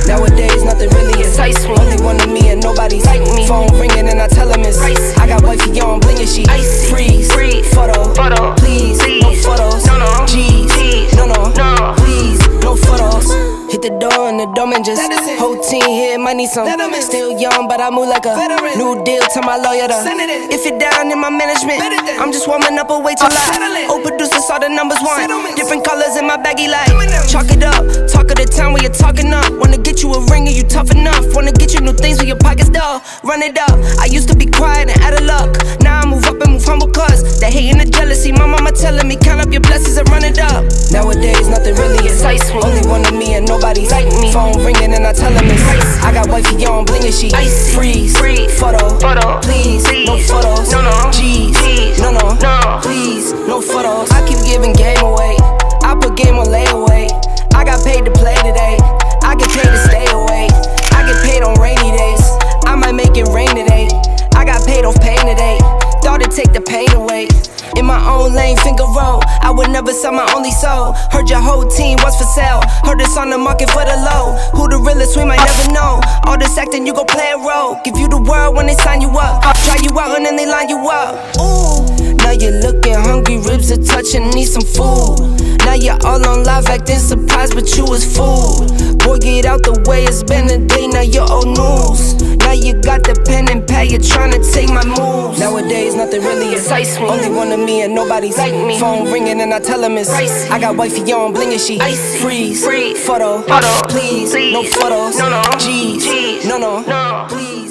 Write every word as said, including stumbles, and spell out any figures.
Nowadays, nothing really excites me. Only one of me and nobody's like me. Phone ringing and I tell him it's icy. I got wifey on bling and she icy. Freeze, Freeze. Photo, photo. Please, Please. No photos. No, no. G's, no, no, no. Please, no photos. Hit the door and the dome and just whole team here might need some. Still young, but I move like a veteran. New deal to my lawyer to if you're down in my management, I'm just warming up a way too loud. Old producers saw the numbers one. Different colors in my baggy light. Chalk it up, talk of the town where you're talking up. Wanna get you a ring and you tough enough. Wanna get you new things with your pockets dull. Run it up. I used to be quiet and out of luck. Now I move up and move humble cause that hate and the jealousy. My mama telling me count up your blessings and run it up. Nowadays nothing really excites me. Only one of me and nobody's like me. Phone ringing and I tell him it's I got wifey on bling and she icy. Freeze, Freeze. Photo, photo. Please, Please. No photos. No, no. G's, G's. No, no, no. Please, no photos. I keep giving game away. I put game on layaway. I got paid to play today. I get paid to stay away. I get paid on rainy days. I might make it rain today. I got paid off pain today. Thought it'd take the pain away. In my own lane, finger roll. I would never sell my only soul. Heard your whole team was for sale. Heard it's on the market for the low. Who the realest, we might never know. All this acting, you gon' play a role. Give you the world when they sign you up. Try you out and then they line you up. Ooh, now you're looking hungry, ribs are touching, need some food. Now you're all on live acting surprised, but you was fooled. Boy, get out the way, it's been a day, now you're old news. Now you got the pen and pad, you're trying to take my moves. Nowadays, nothing really excites me. Only one of me and nobody's like me. Phone ringing and I tell him it's icy. I got wifey on bling and she icy. Freeze, Freeze. Photo, photo. Please, Please. No photos. No, no. G's, G's. No, no, no. Please.